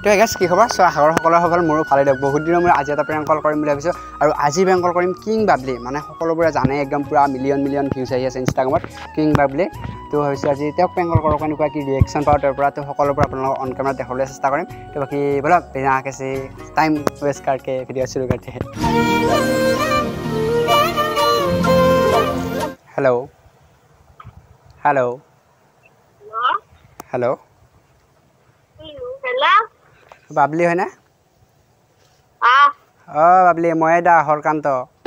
তো গাইছ কি খবৰ সো আশা কৰো সকলোৰে মোৰো ভালে দিয়ক বহুত দিনৰ মই আজি এটা প্ৰেংক কল কৰিম বুলি ভাবিছো আৰু আজি প্ৰেংক কল কৰিম কিং বাবলি মানে সকলোবোৰে জানে একদম পুৰা মিলিয়ন ভিউজ আহি আছে ইনষ্টাগ্ৰামত কিং বাবলি তো ভাবিছো আজি তেওঁক প্ৰেংক কল কৰোঁ কেনেকুৱা কি ৰিয়েকশ্যন পাওঁ তাৰ পৰা তো সকলোবোৰ আপোনালোকক অন কেমেৰা দেখাবলৈ চেষ্টা কৰিম তো বাকি বলা বিনা কিছি টাইম वेस्ट करके वीडियो शुरू करते हैं hello hello hello hello Babli है ना बाबली मैं दा हरकांत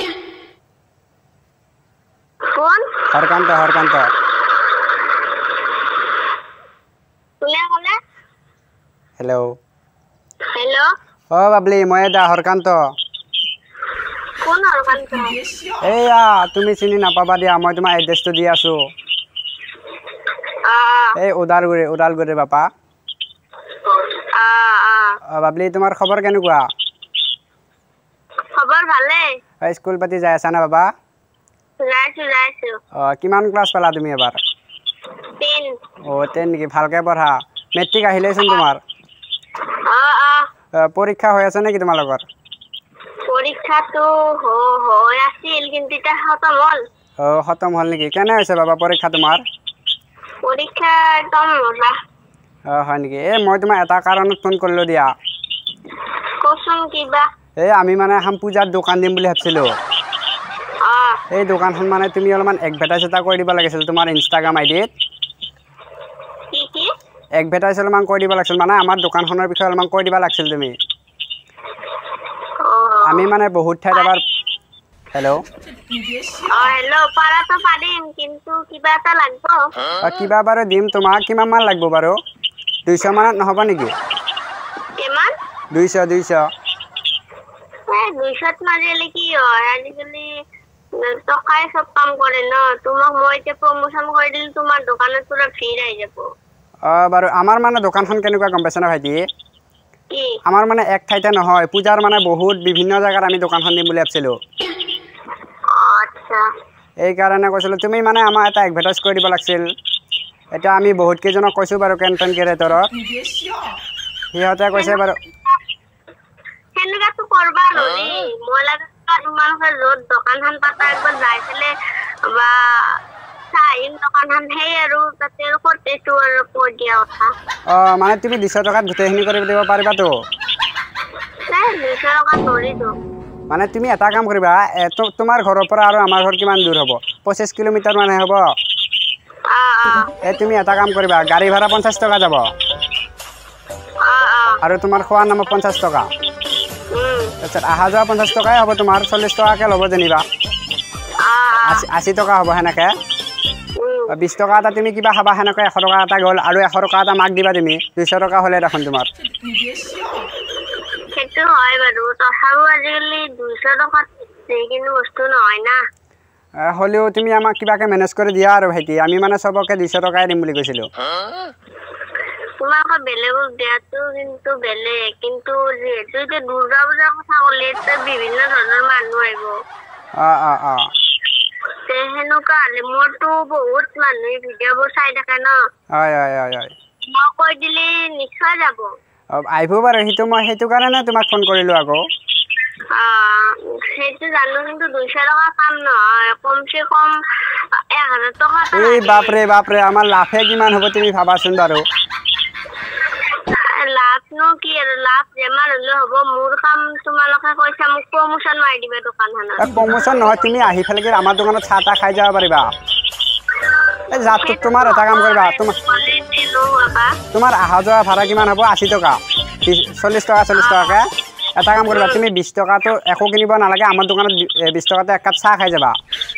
कौन हरकांत हरकांत हेलो हेलो बाबली मैं दा हरकांत कौन हरकांत एया तुम चिनी नापाबा दिया मैं तुम एड्रेस तो दी आसो ए उदालगुरी बापा बाबली तुम्हार खबर केनेकुआ खबर भाले स्कूल पाती जाय आसा ना बाबा जाइছো किमान क्लास पाला तुम एबार 10 10 नेকি ভালকে পঢ়া মেট্ৰিক আহিলেচোন তোমাৰ পৰীক্ষা হৈ আছে নেকি তোমাৰ লগৰ পৰীক্ষাটো হৈ আছিল কিন্তু এটা খতম হল নেকি কেনে হৈছে বাবা পৰীক্ষা তোমাৰ পৰীক্ষা একদম মজা হয় নেকি এ মই তোমাক এটা কাৰণত ফোন কৰিলো দিয়া কোন কিবা এই আমি মানে এখন পূজাৰ দোকান দিম বুলি ভাবছিলো এই দোকানখন মানে তুমি অলপমান এডভাৰটাইজ এটা কৰি দিব লাগিছিল তোমাৰ ইনষ্টাগ্ৰাম আইডিত কি এডভাৰটাইজ অলপমান কৰি দিব লাগিছিল মানে আমাৰ দোকানখনৰ বিষয়ে অলপমান কৈ দিব লাগিছিল তুমি আমি মানে বহুত ঠাইত এবাৰ হেল্ল' হেল্ল' পাৰাটো পাৰিম কিন্তু কিবা এটা লাগিব কিবা বাৰু দিম তোমাক কিমান মান লাগিব বাৰু 200 মানত নহব নেকি কিমান 200 200 মাৰিলে কি হয় আজিকালি টকাই সব কাম কৰে ন তোমাক মই যে প্ৰমোশন কৰি দিল তোমাৰ দোকানত পুৰা ভিৰ আহি যাব বাৰু আমাৰ মানে দোকানখন কেনেকুৱা গম পাইছ না ভাইটি কি আমাৰ মানে এক ঠাইতে নহয় পূজাৰ মানে বহুত বিভিন্ন জায়গাত আমি দোকানখন দিম বুলি ভাবছিলো আচ্ছা এই কাৰণে কৈছিলো তুমি মানে আমাৰ এটা এডভাৰটাইজ কৰি দিব লাগিছিল এটা আমি বহুত কেজনক কৈছো বাৰু কেন্টন ক্ৰিয়েটৰত সিহঁতে কৈছে বাৰু হেনগাটো কৰবা নৰি মই লাগা তোমালোকে য'ত দোকানখন পাতা একবাৰ যাই ফেলে বা চাইম দোকানখন সেই আৰু তাতে কৰতেটো আৰু কৈ দিয়া কথা মানে তুমি 200 টকাত গোটেইখিনি কৰি দিব পাৰিবা তো নাই 200 টকা নৰিতো মানে তুমি এটা কাম কৰিবা তোমাৰ ঘৰৰ পৰা আৰু আমাৰ ঘৰ কিমান দূৰ হ'ব 25 কিলোমিটাৰ মানে হ'ব তুমি এটা কাম কৰিবা গাড়ী ভাড়া 50 টকা যাব আৰু তোমাৰ খোৱা নাম 50 টকা তাৰপিছত আহা যোৱা 50 টকাই হ'ব তোমাৰ 40 টকাকে ল'ব যেনিবা 80 টকা হ'ব হেনেকে 20 টকা এটা তুমি কিবা খাবা হেনেকে 100 টকা এটা গ'ল আৰু 100 টকা এটা মাক দিবা তুমি 200 টকা হ'লে দেখোন তোমাৰ সেইটো হয় বাৰু তথাপিও আজিকালি 200 টকা যিকোনো বস্তু নহয় না হ'লেও তুমি আমাক কিবাকে মেনেজ কৰি দিয়া আৰু ভাইটি আমি মানে সবকে 200 টকাই দিম বুলি কৈছিলো তোমাক বেলেগক দিয়াটো কিন্তু বেলেগ কিন্তু যেহেতু যে দুৰ্গা পূজাৰ কথা ক'লে বিভিন্ন ধৰণৰ মানুহ আহিব হেনেকুৱা হ'লে মোৰতো বহুত মানুহে ভিডিঅ'বোৰ চাই থাকে ন মই কৈ দিলে নিশ্চয় যাব আহিব বাৰু সেইটো কাৰণে তোমাক ফোন কৰিলো আকৌ সেইটো জানো কিন্তু 200 টকা কাম নহয় কমসে কম 1000 টকা এই বাপৰে আমাৰ লাভে কিমান হ'ব তুমি ভাবাচোন বাৰু লাভনো কি আৰু লাভ যেমান হ'লে হ'ব মোৰ কাম তোমালোকে কৈছা মোক প্ৰমোশন মাৰি দিবা দোকানখনত প্ৰমোশন নহয় তুমি আহি ফেলে আমাৰ দোকানত চাহ তা খাই যাব পাৰিবা এই যাত তোমাৰ এটা কাম কৰিবা তোমাৰ আহা যোৱা ভাড়া কিমান হ'ব 80 টকা 40 টকাকে এটা কাম কৰিবা তুমি 20 টকাটো একো কিনিব নালাগে আমাৰ দোকানত 20 টকাতে এক কাপ চাহ খাই যাবা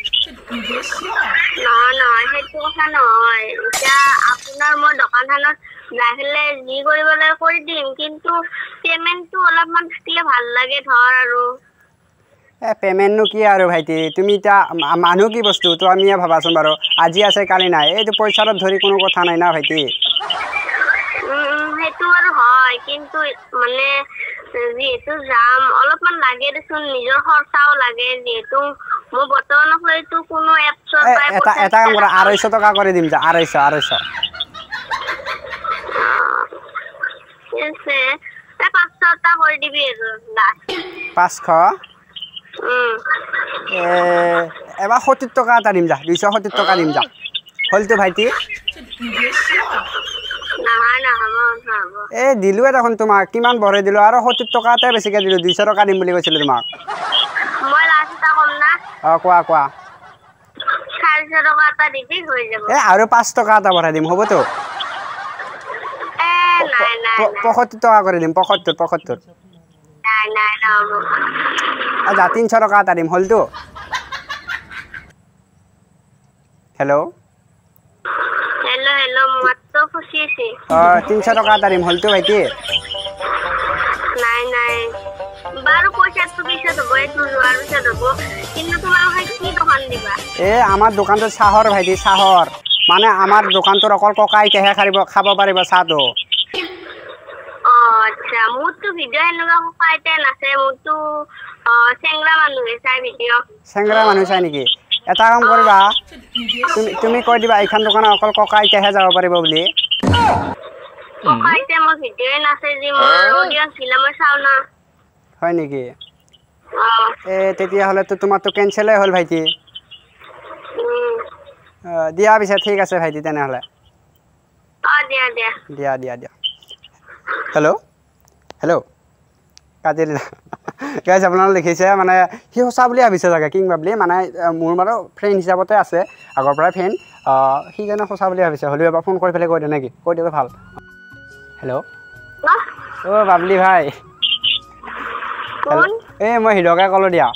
নহয় সেইটো কথা নহয় এতিয়া আপোনাৰ মই দোকানখনত যাই ফেলে যি কৰিবলৈ কৰি দিম কিন্তু পেমেন্টটো অলপমান থাকিলে ভাল লাগে ধৰ আৰু পেমেন্টনো কি আৰু ভাইটি তুমি এতিয়া মানুহ কি বস্তু তো আমি ভাবাচোন বাৰু আজি আছে কালি নাই এইটো পইচাৰত ধৰি কোনো কথা নাই না ভাইটি সেইটো আৰু হয় কিন্তু মানে যেহেতু যাম অলপমান লাগে দেচোন নিজৰ খৰচাও লাগে যেহেতু মই বৰ্তমান হয়তো কোনো এপছত এটা কাম কৰা 250 টকা কৰি দিম যা 250 500টা কৰি দিবি আৰু লাষ্ট 500 এবাৰ 70 টকা এটা দিম যা 270 টকা দিম যা হলতো ভাইটি এই দিলোৱে দেখোন তোমাক কিমান বঢ়াই দিলো আৰু 70 টকা এটা বেছিকে দিলো 200 টকা দিম বুলি কৈছিলো তোমাক মই লাষ্ট এটা কম না কোৱা 400 টকা এটা দিবি হৈ যাব আৰু 5 টকা এটা বঢ়াই দিম হ'বতো নাই 75 টকা কৰি দিম 75 নাই নহ'ব যা 300 টকা এটা দিম হলতো হেল্ল' মাত্ৰ খুচি আছে 300 টকা এটা দিম হলতো ভাইটি নাই বাৰু পইচাটো পিছত হ'ব এইটো যোৱাৰ পিছত হ'ব কিন্তু তোমালোকে কি দোকান দিবা আমাৰ দোকানটো চাহৰ ভাইটি চাহৰ মানে আমাৰ দোকানটোৰ অকল ককাইকেহে খাব পাৰিব চাহটো আচ্ছা মোৰতো ভিডিঅ' এনেকুৱা ককাইতে নাছে মোৰতো চেংৰা মানুহে চাই ভিডিঅ' চেংৰা মানুহ চাই নেকি এটা কাম কৰিবা তুমি কৈ দিবা এইখন দোকানত অকল ককাইকেহে যাব পাৰিব বুলি ককাইতে মই ভিডিঅ'ই নাছে যে মোৰ অডিয়েন্স ছিল মই চাও না হয় নেকি তেতিয়াহ'লেতো তোমাৰতো কেঞ্চেলেই হ'ল ভাইটি দিয়া পিছে ঠিক আছে ভাইটি তেনেহ'লে দিয়া হেল্ল' কাটি দিলা গাইজ আপোনালোকে লিখিছে মানে সি সঁচা বুলি ভাবিছে চাগে কিং বাবলি মানে মোৰ বাৰু ফ্ৰেণ্ড হিচাপতে আছে আগৰ পৰাই ফ্ৰেণ্ড সি জানো সঁচা বুলি ভাবিছে হ'লেও এবাৰ ফোন কৰি পেলাই কৈ দিয়ে নেকি কৈ দিলে ভাল হেল্ল' বাবলি ভাই মই হিৰকে ক'লো দিয়া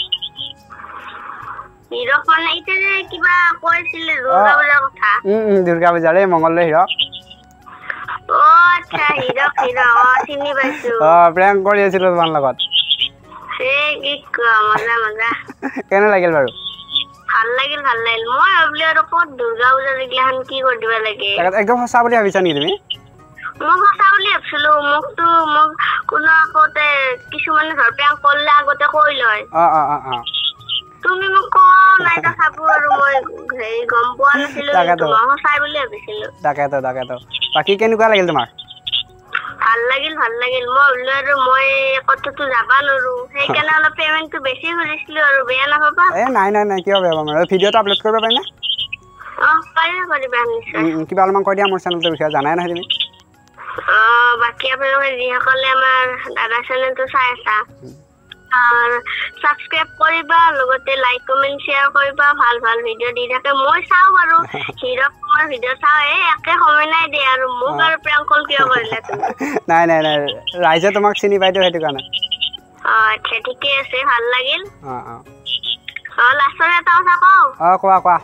দুৰ্গা পূজাৰ মংগলদৈ হিৰক প্ৰেংক কৰি আছিলো তোমাৰ লগত কেনে লাগিল বাৰু ভাল লাগিল মই ভাবিলো আৰু ক'ত দুৰ্গা পূজা এইগিলাখান কি কৰি দিব লাগে একদম সঁচা বুলি ভাবিছা নেকি তুমি মই সঁচা বুলি ভাবিছিলো মোক কোনো আগতে কিছুমানে ধৰ প্ৰেংক কৰিলে আগতে কৈ লয় তুমি মোক কোৱা নাই চাব আৰু মই গম পোৱা নাছিলো সঁচাই বুলি ভাবিছিলো তাকেতো বাকী কেনেকুৱা লাগিল তোমাৰ ভাল লাগিল মই ভাবিলো আৰু মই কথাটো যাবা নোৱাৰো সেইকাৰণে অলপ পেমেণ্টটো বেছি খুজিছিলো আৰু বেয়া নাপাবা নাই কিয় বেয়া পাম আৰু ভিডিঅ'টো আপলোড কৰিব পাৰি না পাৰিবা নিশ্চয় কিবা অলপমান কৈ দিয়া মোৰ চেনেলটোৰ বিষয়ে জানাই নহয় তুমি বাকী আপোনালোকে যিসকলে আমাৰ দাদা চেনেলটো চাই আছা সাবস্ক্রাইব কৰিবা লগতে লাইক কমেন্ট শেয়াৰ কৰিবা ভাল ভিডিঅ' দি থাকে মই চাও বাৰু হিৰক তোমাৰ ভিডিঅ' চাও একে সময় নাই দে আৰু মোক আৰু প্ৰেংক কল কিয় কৰিলা তুমি নাই ৰাইজে তোমাক চিনি পাইতো সেইটো কাৰণে আচ্ছা ঠিকে আছে ভাল লাগিল লাষ্টৰ এটা কথা কওঁ কোৱা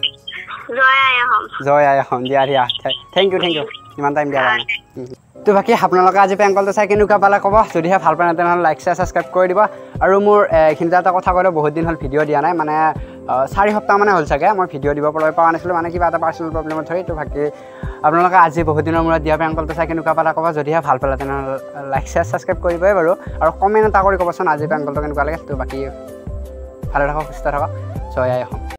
জয় আই অসম দিয়া থেংক ইউ ইমান টাইম দিয়া কাৰণে তো বাকী আপোনালোকে আজি প্ৰেংক কলটো চাই কেনেকুৱা পালে ক'ব যদিহে ভাল পায় তেনেহ'লে লাইক শ্বেয়াৰ ছাবস্ক্ৰাইব কৰি দিব আৰু মোৰ এইখিনিতে এটা কথা ক'লে বহুত দিন হ'ল ভিডিঅ' দিয়া নাই মানে 4 সপ্তাহ মানে হ'ল চাগে মই ভিডিঅ' দিব পৰা নাছিলোঁ মানে কিবা এটা পাৰ্চনেল প্ৰব্লেমত ধৰি তো বাকী আপোনালোকে আজি বহুত দিনৰ মূৰত দিয়া প্ৰেংক কলটো চাই কেনেকুৱা পালে ক'ব যদিহে ভাল পালে তেনেহ'লে লাইক শ্বেয়াৰ ছাবস্ক্ৰাইব কৰিবই বাৰু আৰু কমেণ্ট এটা কৰি ক'বচোন আজি প্ৰেংক কলটো কেনেকুৱা লাগে তো বাকী ভালে থাকক সুস্থ থাকক জয় আই অসম